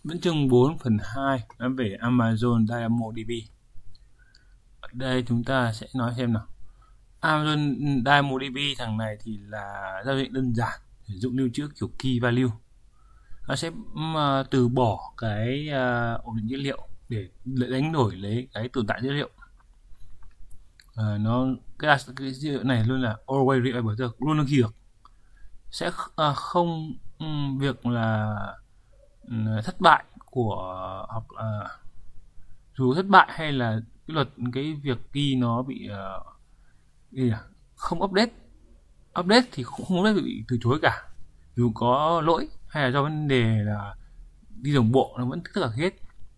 Vẫn chương 4 phần 2 nói về Amazon DynamoDB. Ở đây chúng ta sẽ nói xem nào. Amazon DynamoDB thằng này thì là giao diện đơn giản, sử dụng lưu trữ kiểu key value. Nó sẽ từ bỏ cái ổn định dữ liệu để đánh đổi lấy cái tồn tại dữ liệu. Cái dữ liệu này luôn là always reliable, luôn ghi được, sẽ không việc là thất bại hoặc dù thất bại hay là cái việc ghi nó bị không update thì cũng không bị từ chối cả, dù có lỗi hay là do vấn đề là đi đồng bộ nó vẫn tất cả hết.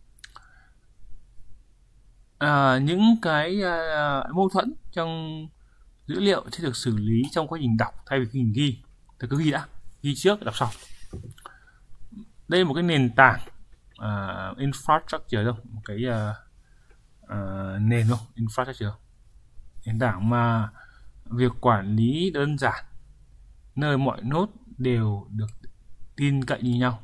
Những cái mâu thuẫn trong dữ liệu sẽ được xử lý trong quá trình đọc thay vì quá trình ghi. Thì cứ ghi trước đọc sau. Đây là một cái nền tảng infrastructure đâu, một cái nền không, infrastructure, nền tảng mà việc quản lý đơn giản, nơi mọi node đều được tin cậy như nhau.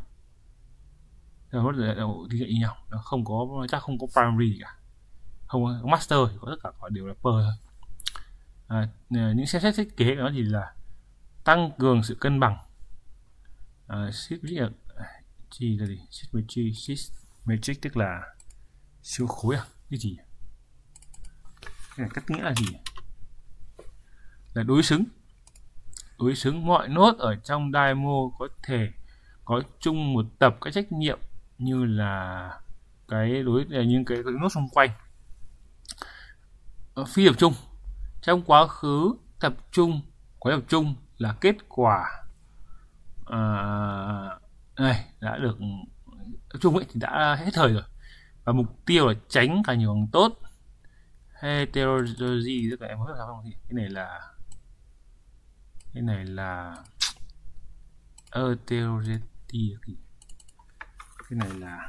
Nó không có, chắc không có primary gì cả, không có master, thì có tất cả họ đều là per thôi. Những xem xét thiết kế của nó thì là tăng cường sự cân bằng. Chi là gì? Symmetric tức là siêu khối cái gì? Cái này cách nghĩa là gì? Là đối xứng. Mọi node ở trong Dynamo có thể có chung một tập các trách nhiệm như là những cái node xung quanh. Phi tập trung. Trong quá khứ tập trung là kết quả này đã được tập trung thì đã hết thời rồi, và mục tiêu là tránh càng nhiều càng tốt. Heterogeneity tức là em nói không, cái này là heterogeneity, cái này là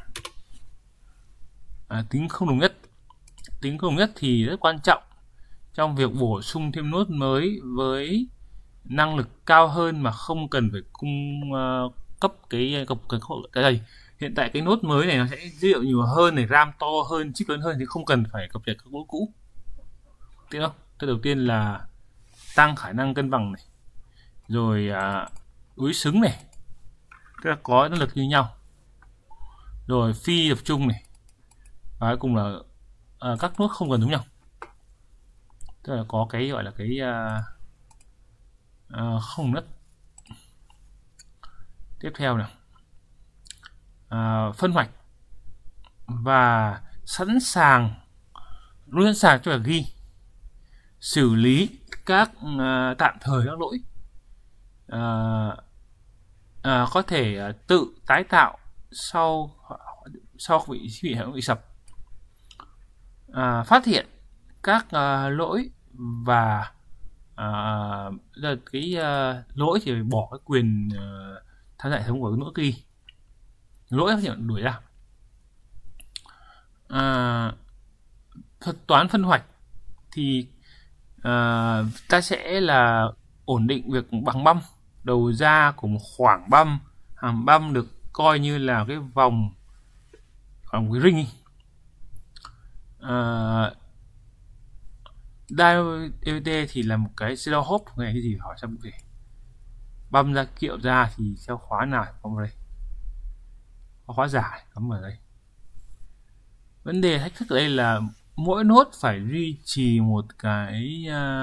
tính không đồng nhất thì rất quan trọng trong việc bổ sung thêm nốt mới với năng lực cao hơn mà không cần phải cấp cái này. Hiện tại cái nốt mới này nó sẽ dữ liệu nhiều hơn này, RAM to hơn, chip lớn hơn thì không cần phải cập nhật các nốt cũ. Tiếp không? Thứ đầu tiên là tăng khả năng cân bằng này, rồi đối xứng này, tức là có năng lực như nhau, rồi phi tập trung này, và cuối cùng là các nốt không cần giống nhau, tức là có cái gọi là cái không đất. Tiếp theo là phân hoạch và sẵn sàng cho việc ghi, xử lý các tạm thời các lỗi, có thể tự tái tạo sau bị sập, phát hiện các lỗi và lỗi thì bỏ cái quyền tham gia hệ thống của cái lỗi ghi, lỗi phát hiện đuổi ra. Thuật toán phân hoạch thì ta sẽ là ổn định việc bằng băm, đầu ra của một khoảng băm, hàm băm được coi như là cái vòng, một cái ring. DynamoDB thì là một cái zero hop, này cái gì hỏi xong gì băm ra kiệu ra thì theo khóa nào bấm vào đây, khóa giả bấm vào đây. Vấn đề thách thức ở đây là mỗi node phải duy trì một cái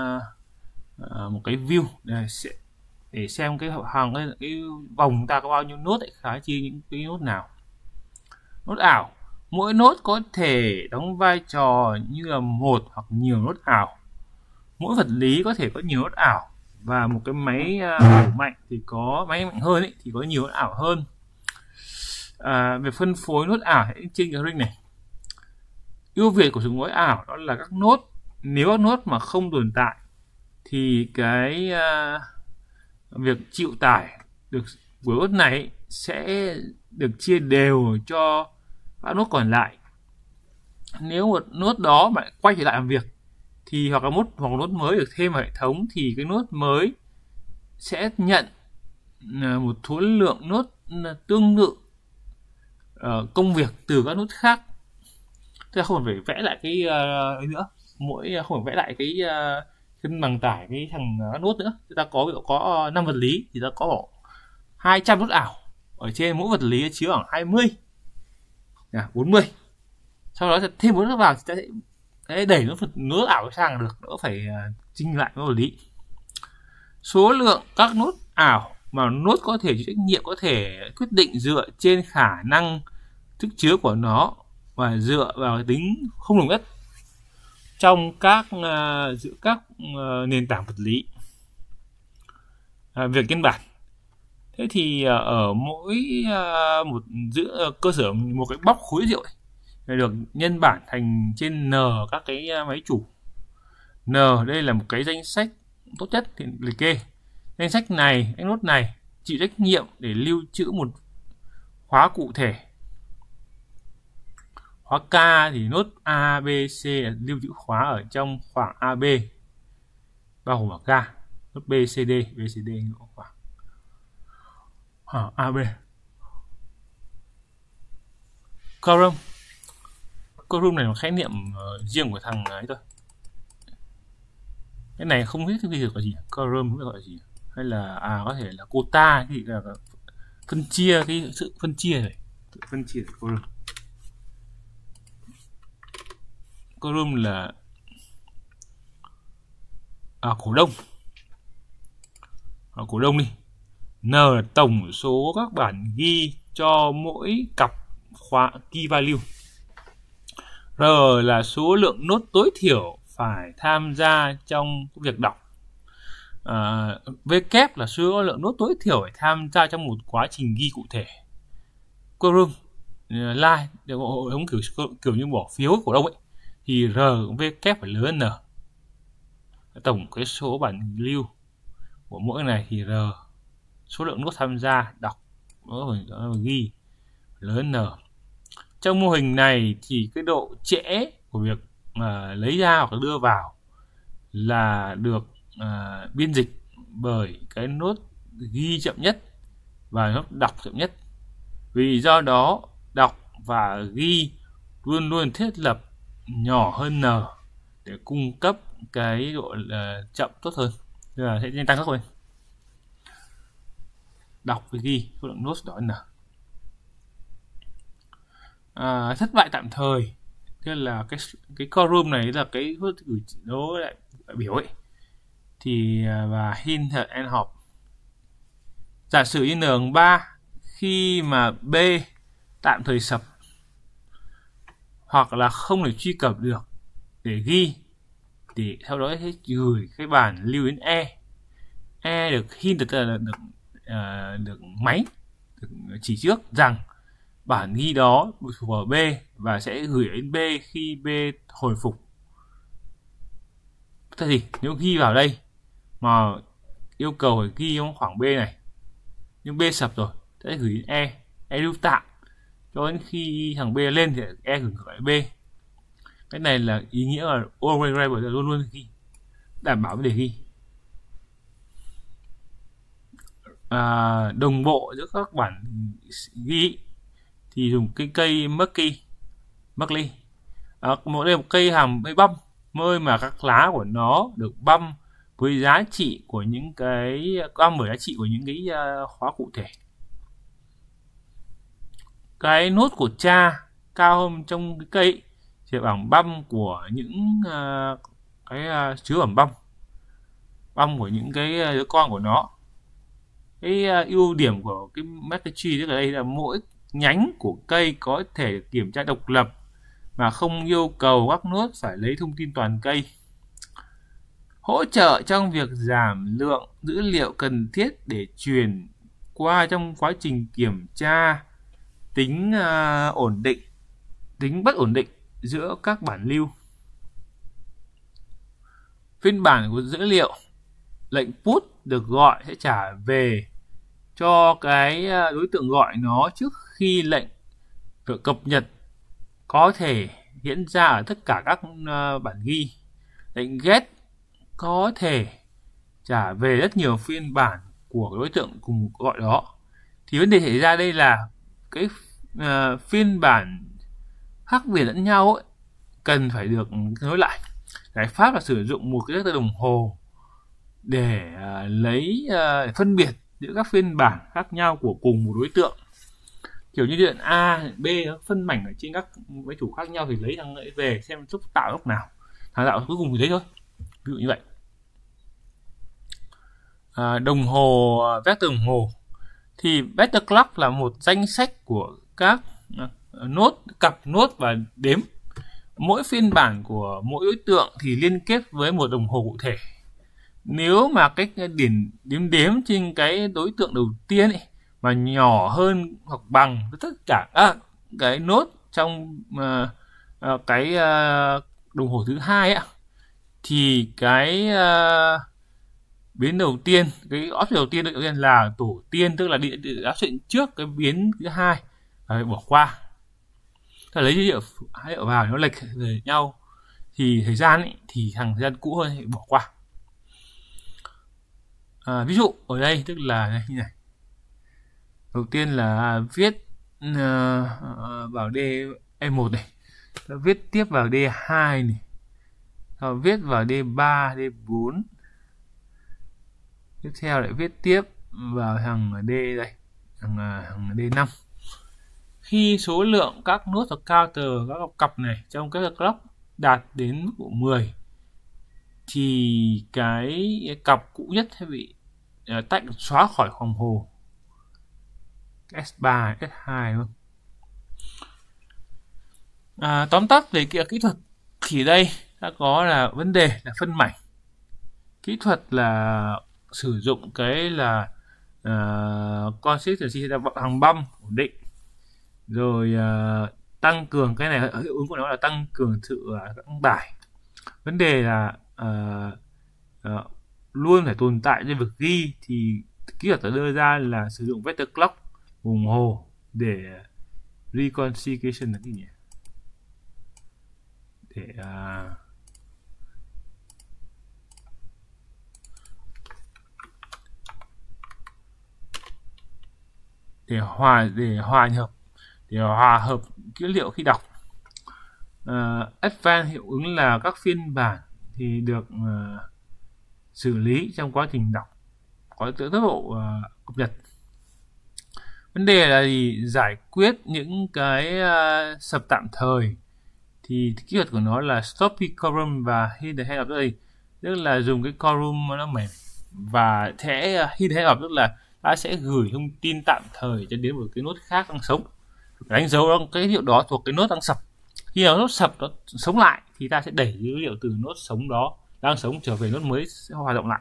view để xem cái vòng ta có bao nhiêu node, khá chia những cái node nào. Node ảo, mỗi node có thể đóng vai trò như là một hoặc nhiều node ảo. Mỗi vật lý có thể có nhiều node ảo, và một cái máy mạnh thì có máy mạnh hơn thì có nhiều node ảo hơn. Về phân phối node ảo trên cái ring này, ưu việt của chúng node ảo đó là các node, nếu các node mà không tồn tại thì cái việc chịu tải được của node này sẽ được chia đều cho các node còn lại. Nếu một node đó mà quay trở lại làm việc thì hoặc là một node mới được thêm vào hệ thống thì cái node mới sẽ nhận một số lượng node tương tự công việc từ các nút khác, tức là không phải vẽ lại cái ấy nữa, không phải vẽ lại cái cân bằng tải cái thằng nút nữa. Chúng ta có ví dụ có 5 vật lý thì ta có 200 nút ảo, ở trên mỗi vật lý chứa khoảng 20 40. Sau đó thêm 4 nút vào thì ta sẽ đẩy nút ảo sang được, đỡ phải chỉnh lại với vật lý. Số lượng các nút ảo mà nút có thể chịu trách nhiệm có thể quyết định dựa trên khả năng sức chứa của nó và dựa vào tính không đồng nhất trong giữa các nền tảng vật lý. Việc nhân bản. Thế thì ở mỗi một giữa cơ sở một cái bóc khối rượu này được nhân bản thành trên n các cái máy chủ. N đây là một cái danh sách tốt nhất thì liệt kê. Danh sách này, cái nút này chịu trách nhiệm để lưu trữ một khóa cụ thể. Khóa K thì nút A, B, C là lưu trữ khóa ở trong khoảng AB, bao gồm K. Nút B, C, D khoảng AB. Quorum này là khái niệm riêng của thằng ấy thôi. Cái này không biết cái gì gọi gì, quorum không biết gọi là gì, hay là có thể là quota, thì là phân chia, cái sự phân chia này, phân chia quorum. Quorum là cổ đông. Cổ đông đi. N là tổng số các bản ghi cho mỗi cặp khóa key value. R là số lượng nốt tối thiểu phải tham gia trong việc đọc. V kép là số lượng nốt tối thiểu phải tham gia trong một quá trình ghi cụ thể. Quorum line để hội đồng kiểu như bỏ phiếu cổ đông ấy, thì R V kép phải lớn hơn N. Tổng cái số bản lưu của mỗi này thì R số lượng nốt tham gia đọc ghi lớn N. Trong mô hình này thì cái độ trễ của việc lấy ra hoặc đưa vào là được biên dịch bởi cái nốt ghi chậm nhất và nốt đọc chậm nhất. Vì do đó đọc và ghi luôn luôn thiết lập nhỏ hơn N để cung cấp cái độ chậm tốt hơn, tức là sẽ tăng tốc lên. Đọc với ghi số lượng nốt đó N. Thất bại tạm thời, tức là cái quorum này là cái đối lại biểu ấy, thì và hint and hop. Giả sử như N 3 khi mà B tạm thời sập hoặc là không thể truy cập được để ghi, thì sau đó sẽ gửi cái bản lưu đến E được hint là được máy được chỉ trước rằng bản ghi đó thuộc vào B và sẽ gửi đến B khi B hồi phục. Thế thì nếu ghi vào đây mà yêu cầu phải ghi trong khoảng B này, nhưng B sập rồi sẽ gửi đến E lưu tạm cho đến khi thằng B lên thì E gửi lại B. Cái này là ý nghĩa là always reliable, là luôn luôn ghi, đảm bảo vấn đề ghi. Đồng bộ giữa các bản ghi thì dùng cái cây Merkley. Một cây hàm băm nơi mà các lá của nó được băm với giá trị của những cái khóa cụ thể. Cái nốt của cha cao hơn trong cái cây thì bằng băm của những chứa ẩm băm của những cái đứa con của nó. Cái ưu điểm của cái Merkley tree ở đây là mỗi nhánh của cây có thể kiểm tra độc lập mà không yêu cầu các nốt phải lấy thông tin toàn cây. Hỗ trợ trong việc giảm lượng dữ liệu cần thiết để truyền qua trong quá trình kiểm tra tính bất ổn định giữa các bản lưu. Phiên bản của dữ liệu, lệnh put được gọi sẽ trả về cho cái đối tượng gọi nó trước khi lệnh được cập nhật có thể diễn ra ở tất cả các bản ghi. Lệnh get có thể trả về rất nhiều phiên bản của đối tượng cùng gọi đó. Thì vấn đề xảy ra đây là cái phiên bản khác biệt lẫn nhau ấy, cần phải được nối lại. Giải pháp là sử dụng một cái đồng hồ để phân biệt giữa các phiên bản khác nhau của cùng một đối tượng. Kiểu như điện A, B nó phân mảnh ở trên các máy chủ khác nhau thì lấy thằng ấy về xem lúc tạo lúc nào, thằng tạo cuối cùng thì đấy thôi. Ví dụ như vậy. Đồng hồ vector đồng hồ thì vector clock là một danh sách của các cặp nốt và đếm. Mỗi phiên bản của mỗi đối tượng thì liên kết với một đồng hồ cụ thể. Nếu mà cái điểm đếm trên cái đối tượng đầu tiên ấy mà nhỏ hơn hoặc bằng tất cả cái nốt trong cái đồng hồ thứ hai ấy, thì cái biến đầu tiên, cái option đầu tiên là tổ tiên, tức là áp chuyện trước cái biến thứ hai phải bỏ qua. Ta lấy dữ liệu vào nó lệch về nhau thì thời gian ấy, thì thằng thời gian cũ hơn thì bỏ qua. Ví dụ ở đây tức là như này. Đầu tiên là viết vào D1 này, viết tiếp vào D2 này, viết vào D3, D4, tiếp theo lại viết tiếp vào thằng D đây, thằng D5. Khi số lượng các nốt và counter các cặp này trong cái clock đạt đến mức độ 10 thì cái cặp cũ nhất sẽ bị tách xóa khỏi đồng hồ S3, S2 đúng không? Tóm tắt về kỹ thuật thì đây đã có là vấn đề là phân mảnh. Kỹ thuật là sử dụng cái là consistency hàng băm ổn định, rồi tăng cường cái này, hiệu ứng của nó là tăng cường sự tăng tải. Vấn đề là luôn phải tồn tại trên vực ghi, thì kỹ thuật đã đưa ra là sử dụng vector clock đồng hồ để reconciliation là gì nhỉ? Để hòa hợp dữ liệu khi đọc. Advanced hiệu ứng là các phiên bản thì được xử lý trong quá trình đọc có tốc độ cập nhật. Vấn đề là giải quyết những cái sập tạm thời thì kỹ thuật của nó là stoppy quorum và hidden head of đây, tức là dùng cái quorum nó mềm và sẽ hidden head of, tức là ta sẽ gửi thông tin tạm thời cho đến một cái nốt khác đang sống, đánh dấu cái hiệu đó thuộc cái nốt đang sập. Khi nào nốt sập nó sống lại thì ta sẽ đẩy dữ liệu từ nốt sống đó đang sống trở về nốt mới sẽ hoạt động lại.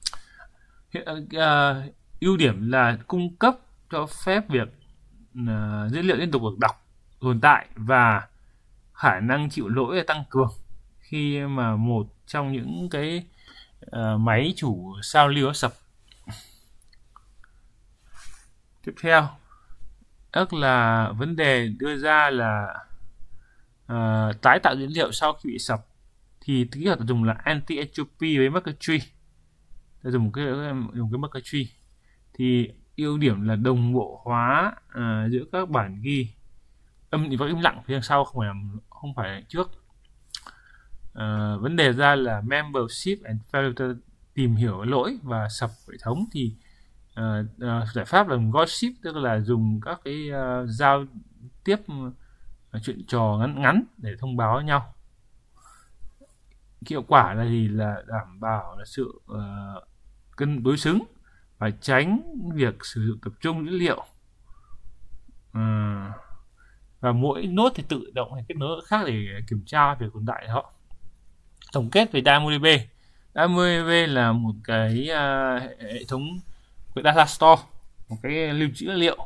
Ưu điểm là cung cấp cho phép việc dữ liệu liên tục được đọc, tồn tại và khả năng chịu lỗi tăng cường khi mà một trong những cái máy chủ sao lưu sập. Tiếp theo tức là vấn đề đưa ra là tái tạo dữ liệu sau khi bị sập thì kỹ thuật dùng là anti-entropy với marker tree. Ta dùng cái marker tree thì ưu điểm là đồng bộ hóa giữa các bản ghi âm thì có im lặng phía sau, không phải trước. Vấn đề ra là membership and failure, tìm hiểu lỗi và sập hệ thống thì giải pháp là gossip, tức là dùng các cái giao tiếp chuyện trò ngắn để thông báo với nhau. Hiệu quả là gì? Là đảm bảo là sự cân đối xứng và tránh việc sử dụng tập trung dữ liệu, và mỗi nốt thì tự động kết nối khác để kiểm tra việc tồn tại của họ. Tổng kết về DynamoDB. DynamoDB là một cái hệ thống với data store, một cái lưu trữ dữ liệu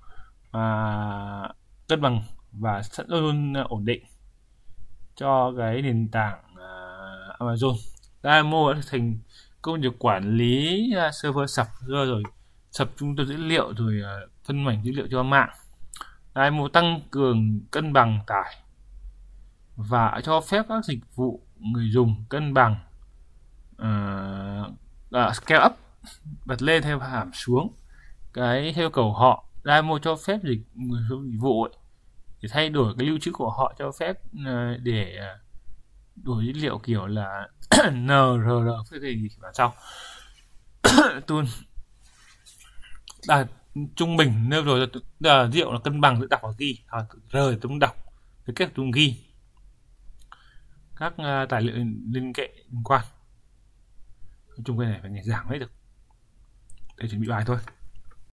cân bằng và luôn ổn định cho cái nền tảng Amazon. Dynamo đã thành công việc quản lý server sập rồi sập trung tâm dữ liệu, rồi phân mảnh dữ liệu cho mạng. Dynamo tăng cường cân bằng tải và cho phép các dịch vụ người dùng cân bằng scale up, bật lên theo giảm xuống cái theo cầu họ Dynamo cho phép dịch vụ ấy, để thay đổi cái lưu trữ của họ, cho phép để đổi dữ liệu kiểu là NRR cái gì bản sau tool trung bình nêu rồi là dữ liệu là cân bằng giữa đọc và ghi, R tấm đọc với kết tùng ghi các tài liệu liên quan. Chung cái này phải nghe giảng hết được. Để chuẩn bị bài thôi.